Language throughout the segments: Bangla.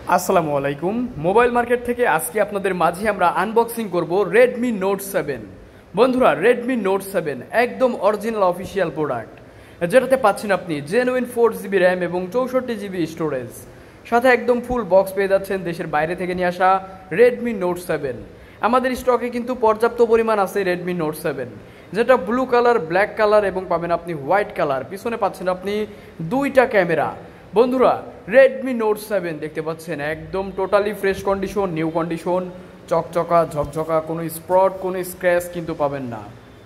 আসসালামু আলাইকুম। মোবাইল মার্কেট থেকে আজকে আপনাদের মাঝে আমরা আনবক্সিং করব Redmi Note 7। বন্ধুরা, Redmi Note 7 একদম অরিজিনাল অফিসিয়াল প্রোডাক্ট, যেটাতে পাচ্ছেন আপনি জেনুইন 4GB র্যাম এবং 64GB স্টোরেজ, সাথে একদম ফুল বক্স পেয়ে যাচ্ছেন দেশের বাইরে থেকে নিয়ে আসা Redmi Note 7। আমাদের স্টকে কিন্তু পর্যাপ্ত পরিমাণ আছে Redmi Note 7, যেটা ব্লু কালার, ব্ল্যাক কালার এবং পাবেন আপনি হোয়াইট কালার। পিছনে পাচ্ছেন আপনি দুইটা ক্যামেরা। বন্ধুরা, Redmi Note 7 দেখতে পাচ্ছেন একদম totally fresh condition, new condition, চকচকা ঝকঝকা, কোনো স্পট কোনো স্ক্র্যাচ কিন্তু পাবেন না।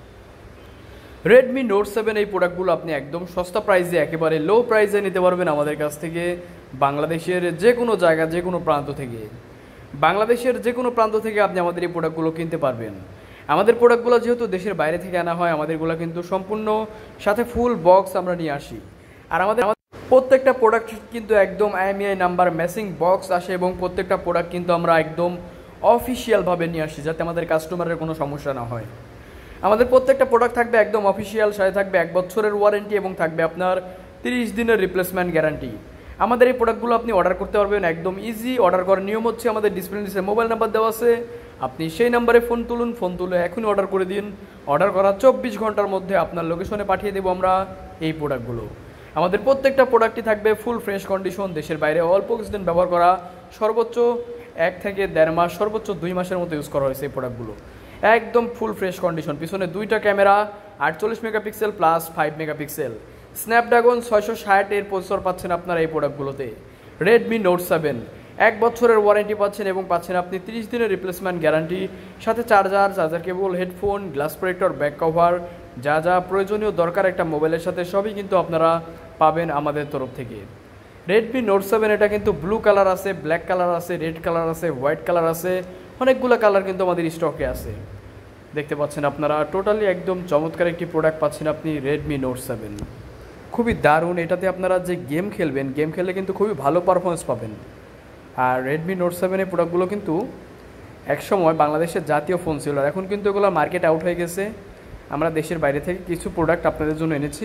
Redmi Note 7 এই প্রোডাক্টগুলো আপনি একদম সস্তা প্রাইসে, একেবারে লো প্রাইসে নিতে পারবেন আমাদের কাছ থেকে। বাংলাদেশের যে কোনো জায়গা, যে কোনো প্রান্ত থেকে, বাংলাদেশের যে কোনো প্রান্ত থেকে আপনি আমাদের এই প্রোডাক্টগুলো কিনতে পারবেন। আমাদের প্রোডাক্টগুলো যেহেতু দেশের বাইরে থেকে আনা হয়, আমাদেরগুলো কিন্তু সম্পূর্ণ সাথে ফুল বক্স আমরা নিয়ে আসি। আর আমাদের প্রত্যেকটা প্রোডাক্ট কিন্তু একদম IMEI নাম্বার ম্যাচিং বক্স আসে, এবং প্রত্যেকটা প্রোডাক্ট কিন্তু আমরা একদম অফিসিয়ালভাবে নিয়ে আসি, যাতে আমাদের কাস্টমারের কোনো সমস্যা না হয়। আমাদের প্রত্যেকটা প্রোডাক্ট থাকবে একদম অফিসিয়াল, সাথে থাকবে 1 বছরের ওয়ারেন্টি এবং থাকবে আপনার 30 দিনের রিপ্লেসমেন্ট গ্যারান্টি। আমাদের এই প্রোডাক্টগুলো আপনি অর্ডার করতে পারবেন একদম ইজি। অর্ডার করার নিয়ম হচ্ছে, আমাদের ডিসপ্লে মোবাইল নাম্বার দেওয়া আছে, আপনি সেই নাম্বারে ফোন তুলুন, ফোন তুলে এখনই অর্ডার করে দিন। অর্ডার করার 24 ঘন্টার মধ্যে আপনার লোকেশনে পাঠিয়ে দেবো আমরা এই প্রোডাক্টগুলো। আমাদের প্রত্যেকটা প্রোডাক্টই থাকবে ফুল ফ্রেশ কন্ডিশন, দেশের বাইরে অল্প কিছুদিন ব্যবহার করা, সর্বোচ্চ 1 থেকে 1.5 মাস, সর্বোচ্চ 2 মাসের মতো ইউজ করা হয়েছে এই প্রোডাক্টগুলো। একদম ফুল ফ্রেশ কন্ডিশন। পিছনে দুইটা camera, 48 megapixel plus 5 megapixel, Snapdragon 660 এর প্রসেসর পাচ্ছেন আপনারা এই প্রোডাক্টগুলোতে। Redmi Note 7 1 বছরের ওয়ারেন্টি পাচ্ছেন, এবং পাচ্ছেন আপনি 30 দিনের রিপ্লেসমেন্ট গ্যারান্টি, সাথে charger cable, headphone, glass protector, back cover, যা যা প্রয়োজনীয় দরকার একটা মোবাইলের সাথে, সবই কিন্তু আপনারা পাবেন আমাদের তরফ থেকে। Redmi Note 7 এটা কিন্তু ব্লু কালার আছে, ব্ল্যাক কালার আছে, রেড কালার আছে, হোয়াইট কালার আছে, অনেকগুলো কালার কিন্তু আমাদের স্টকে আছে। দেখতে পাচ্ছেন আপনারা, টোটালি একদম চমৎকার একটি প্রোডাক্ট পাচ্ছেন আপনি Redmi Note 7। খুবই দারুণ। এটাতে আপনারা যে গেম খেলবেন, গেম খেললে কিন্তু খুবই ভালো পারফরমেন্স পাবেন। আর Redmi Note 7 এর প্রোডাক্টগুলো কিন্তু একসময় বাংলাদেশের জাতীয় ফোন ছিল, আর এখন কিন্তু এগুলো মার্কেট আউট হয়ে গেছে। আমরা দেশের বাইরে থেকে কিছু প্রোডাক্ট আপনাদের জন্য এনেছি।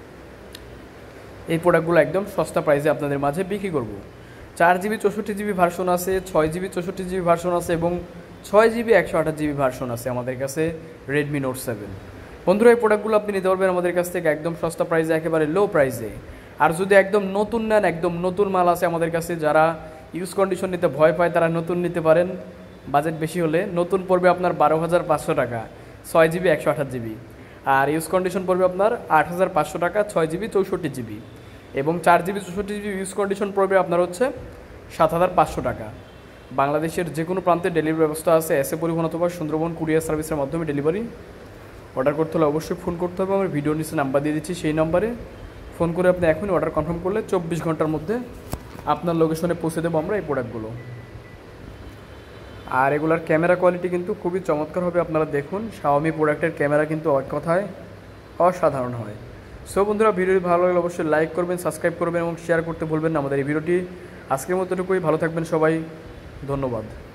এই প্রোডাক্টগুলো একদম সস্তা প্রাইসে আপনাদের মাঝে বিক্রি করব। 4GB 64GB ভার্সন আছে, 6GB 64GB ভার্সন আছে, এবং 6GB 128GB ভার্সন আছে আমাদের কাছে Redmi Note 7। বন্ধুরা, এই প্রোডাক্টগুলো আপনি নিতে পারবেন আমাদের কাছ থেকে একদম সস্তা প্রাইসে, একেবারে লো প্রাইসে। আর যদি একদম নতুন নেন, একদম নতুন মাল আছে আমাদের কাছে। যারা ইউজ কন্ডিশন নিতে ভয় পায় তারা নতুন নিতে পারেন। বাজেট বেশি হলে নতুন পড়বে আপনার 12,500 টাকা, 6GB 128GB। আর ইউজ কন্ডিশন পড়বে আপনার 8,500 টাকা, 6GB 64GB। এবং 4GB 64GB ইউজ কন্ডিশন পড়বে আপনার হচ্ছে 7,500 টাকা। বাংলাদেশের যে কোনো প্রান্তে ডেলিভারি ব্যবস্থা আছে, এসে পরিবহন অথবা সুন্দরবন কুরিয়ার সার্ভিসের মাধ্যমে ডেলিভারি। অর্ডার করতে হলে অবশ্যই ফোন করতে হবে। আমার ভিডিও নিচে নাম্বার দিয়ে দিচ্ছি, সেই নাম্বারে ফোন করে আপনি এখনই অর্ডার কনফার্ম করলে 24 ঘন্টার মধ্যে আপনার লোকেশনে পৌঁছে দেবো আমরা এই প্রোডাক্টগুলো। আর এগুলার ক্যামেরা কোয়ালিটি কিন্তু খুবই চমৎকার হবে, আপনারা দেখুন। Xiaomi প্রোডাক্টের ক্যামেরা কিন্তু এক কথায় অসাধারণ হয়। সো বন্ধুরা, ভিডিওটি ভালো লাগলে অবশ্যই লাইক করবেন, সাবস্ক্রাইব করবেন এবং শেয়ার করতে ভুলবেন না আমাদের এই ভিডিওটি। আজকের মতো এটুকুই। ভালো থাকবেন সবাই, ধন্যবাদ।